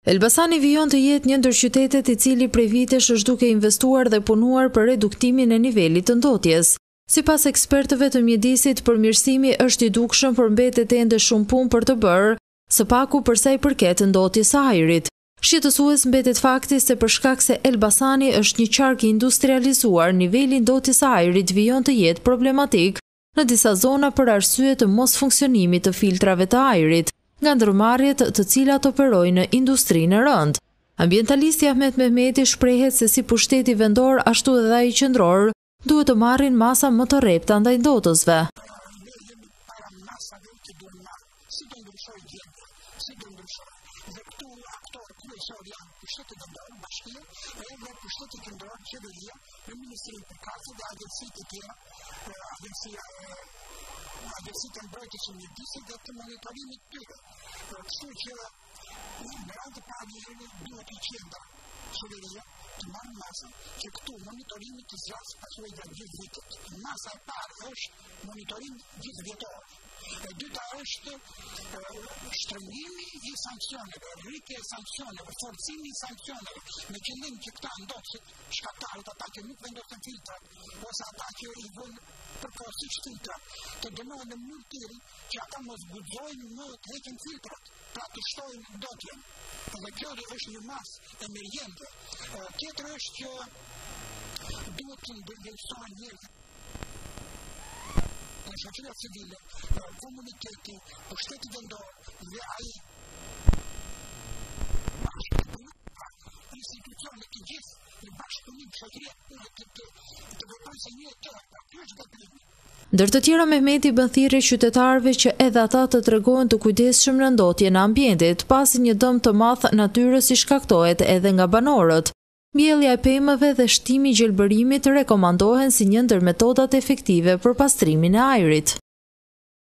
Elbasani vijon të jetë një ndër qytetet i cili prej vitesh është duke investuar dhe punuar për reduktimin e nivelit të ndotjes. Sipas ekspertëve të mjedisit, përmirësimi është i dukshëm, por mbetet ende shumë punë për të bërë, së paku për sa i përket ndotjes së ajrit. Shqetësues mbetet fakti se për shkak se Elbasani është një qark i industrializuar, niveli i ndotjes së ajrit vijon të jetë problematik në disa zona për arsye të mos funksionimit të filtrave të ajrit, nga ndërmarrjet të cilat operojnë në industrinë e rëndë. Ambientalisti Ahmet Mehmeti shprehet se si pushteti vendor ashtu edhe ai qendror duhet të marrin masa më të rrepta ndaj ndotësve. Agjencitë e mbrojtjes së mjedisit dhe të monitorimit tyre. Kështu që në radhë të parë duhet i qendra qeveria të marrë masa që këtu monitorimi të zgjasë pasojë gjatë gjithë vitit. Masa e parë është monitorim gjithëvjetor. E dyta është shtrëngimi i sanksioneve, rritja e sanksioneve, forcimi i sanksioneve, me qëllim që këta ndotësit, shkaktarët, ata që nuk vendosen filtrat, ose ata që i vënë përkohësisht filtrat, të dënohen në mënyrë tillë që ata mos guxojnë më të heqin filtrat, pra të shtojnë ndotjen. Dhe kjo është një masë emergjente. Tjetër është që duhet të ndërgjegjësohen njerëzit. Shoqëria civile, komuniteti, pushteti vendor dhe ai institucionet të gjithë në bashkëpunim shoqëria të veprojnë se një tjetër, ky është veprimi. Ndër të tjera, Mehmeti bën thirrje qytetarëve që edhe ata të tregojnë të kujdesshëm në ndotjen e ambientit, pasi një dëm të madh natyrës i shkaktohet edhe nga banorët. Mbjellja e pemëve dhe shtimi i gjelbërimit rekomandohen si një ndër metodat efektive për pastrimin e ajrit.